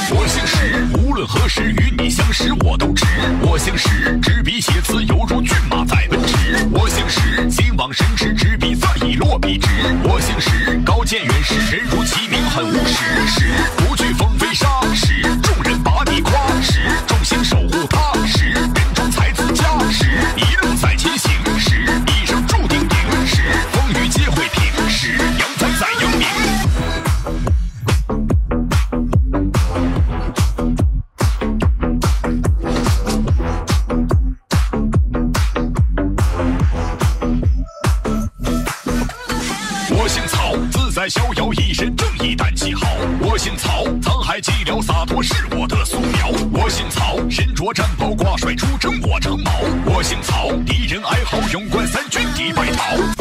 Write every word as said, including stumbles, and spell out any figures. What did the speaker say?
我姓石，无论何时与你相识我都直。我姓石，执笔写词犹如骏马在奔驰。我姓石，心往神驰，执笔再以落笔直。我姓石，高见远识，人如其名很务实。石，不惧风飞沙。石，众人把你夸。石，众星守护他。石，人中才子佳。石，一路在前行。石，一生注定赢。石，风雨皆会平。石，扬帆在扬名。我姓曹，自在逍遥，一身正义，胆气豪。我姓曹，沧海寂寥，洒脱是我的素描。我姓曹，身着战袍，挂帅出征我长矛。我姓曹，敌人哀嚎，勇冠三军敌败逃。